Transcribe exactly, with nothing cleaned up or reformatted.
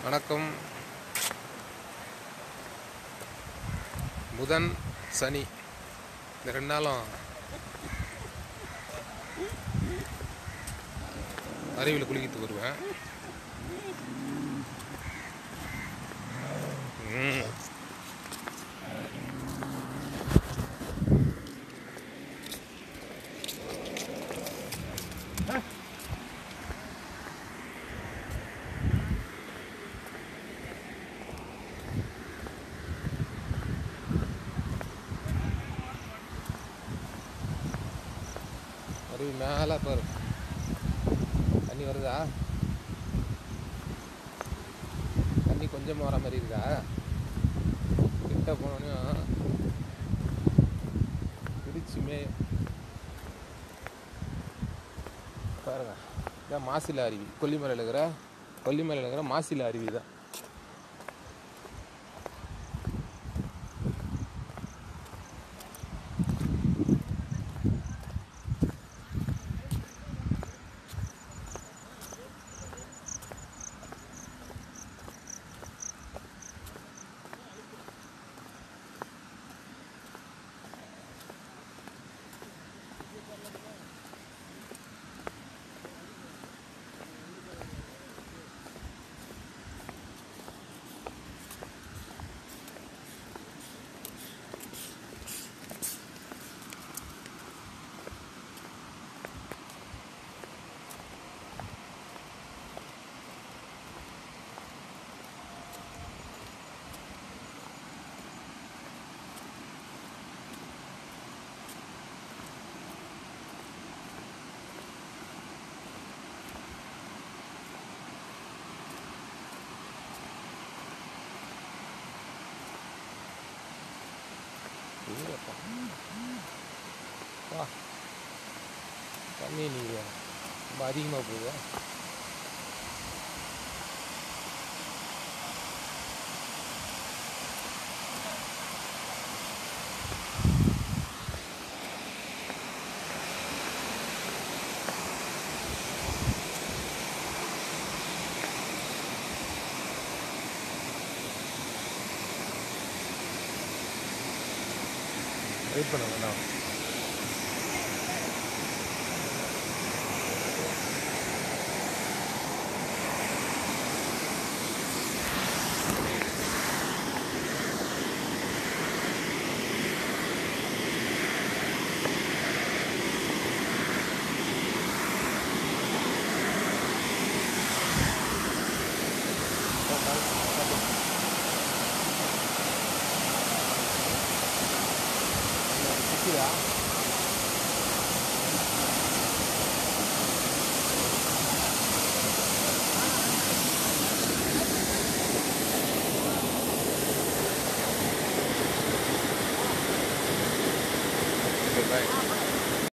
வணக்கம். புதன் சனி இந்த ரெண்டு நாளும் அருவியில் குளிக்கிறதுக்கு வருவேன். ம் அருவி மேலே பாரு, தண்ணி வருதா? தண்ணி கொஞ்சமாக வர மாதிரி இருக்கா? கிட்ட போனோடனே பிடிச்சுமே பாருங்க. இதான் மாசிலா அருவி. கொல்லிமலையில் இருக்கிற கொல்லிமலையில் இருக்கிற மாசிலா அருவி தான். வா, தண்ணி நீர் ரொம்ப அதிகமாக போகுது. வெயிட் பண்ண வேண்டாம். சிக்கிதா? Bye.